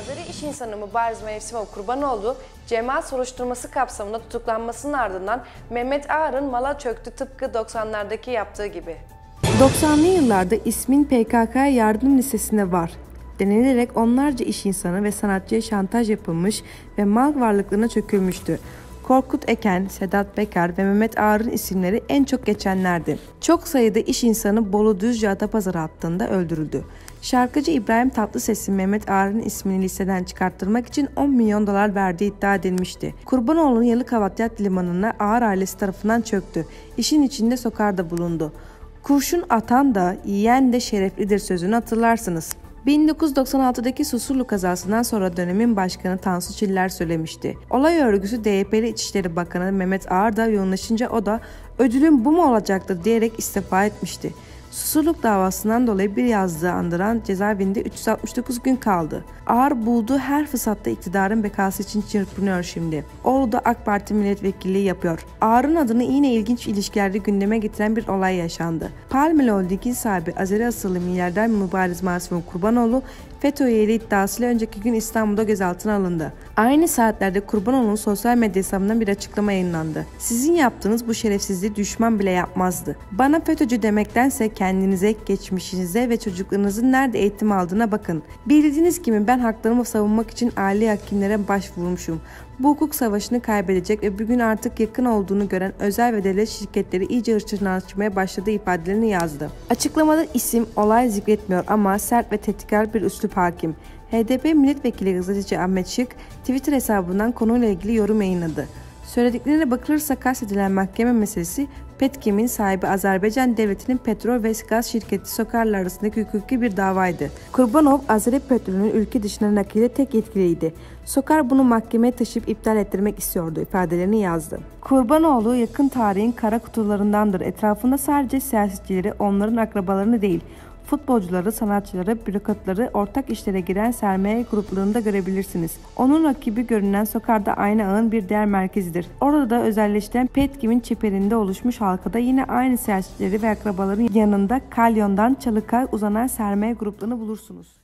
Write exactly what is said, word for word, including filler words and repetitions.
Azeri iş insanı Mübariz Mevsimov Kurbanoğlu, cemaat soruşturması kapsamında tutuklanmasının ardından Mehmet Ağar'ın mala çöktü tıpkı doksanlardaki yaptığı gibi. doksanlı yıllarda ismin P K K'ya yardım listesinde var denilerek onlarca iş insanı ve sanatçıya şantaj yapılmış ve mal varlıklarına çökülmüştü. Korkut Eken, Sedat Peker ve Mehmet Ağar'ın isimleri en çok geçenlerdi. Çok sayıda iş insanı Bolu Düzce Atapazarı hattında öldürüldü. Şarkıcı İbrahim Tatlıses'in Mehmet Ağar'ın ismini listeden çıkarttırmak için on milyon dolar verdiği iddia edilmişti. Kurbanoğlu'nun Yalıkavak Yat Limanı'na Ağar ailesi tarafından çöktü. İşin içinde Sokar da bulundu. Kurşun atan da yiyen de şereflidir sözünü hatırlarsınız. bin dokuz yüz doksan altıdaki Susurlu kazasından sonra dönemin başkanı Tansu Çiller söylemişti. Olay örgüsü D Y P'li İçişleri Bakanı Mehmet Ağar da yoğunlaşınca o da ödülün bu mu olacaktı diyerek istifa etmişti. Susurluk davasından dolayı bir yazdığı andıran cezaevinde üç yüz altmış dokuz gün kaldı. Ağar bulduğu her fırsatta iktidarın bekası için çırpınıyor şimdi. Oğlu da AK Parti milletvekilliği yapıyor. Ağar'ın adını yine ilginç ilişkilerde gündeme getiren bir olay yaşandı. Palmel Holding'in sahibi Azeri asıllı milyarder Mübariz Mevsimov Kurbanoğlu FETÖ üyeliği iddiasıyla önceki gün İstanbul'da gözaltına alındı. Aynı saatlerde Kurbanoğlu'nun sosyal medya hesabından bir açıklama yayınlandı. Sizin yaptığınız bu şerefsizliği düşman bile yapmazdı. Bana FETÖ'cü demektense kendinize, geçmişinize ve çocuklarınızın nerede eğitim aldığına bakın. Bildiğiniz gibi ben haklarımı savunmak için aile hakimlere başvurmuşum. Bu hukuk savaşını kaybedecek ve bugün artık yakın olduğunu gören özel ve devlet şirketleri iyice hırçınlaşmaya başladığı ifadelerini yazdı. Açıklamada isim, olay zikretmiyor ama sert ve tehditkar bir üslup hakim. H D P milletvekili gazeteci Ahmet Şık, Twitter hesabından konuyla ilgili yorum yayınladı. Söylediklerine bakılırsa kastedilen mahkeme meselesi Petkem'in sahibi Azerbaycan Devleti'nin petrol ve gaz şirketi Sokar'la arasındaki hukuki bir davaydı. Kurbanov, Azeri petrolünün ülke dışına nakilde tek yetkiliydi. Sokar bunu mahkemeye taşıyıp iptal ettirmek istiyordu ifadelerini yazdı. Kurbanoğlu yakın tarihin kara kutularındandır. Etrafında sadece siyasetçileri, onların akrabalarını değil, futbolcuları, sanatçıları, bürokratları, ortak işlere giren sermaye gruplarında görebilirsiniz. Onun rakibi görünen Sokar da aynı ağın bir diğer merkezidir. Orada da özelleştiren Petkem'in çeperinde oluşmuş halkada yine aynı siyasetçileri ve akrabaların yanında kalyondan çalıka uzanan sermaye gruplarını bulursunuz.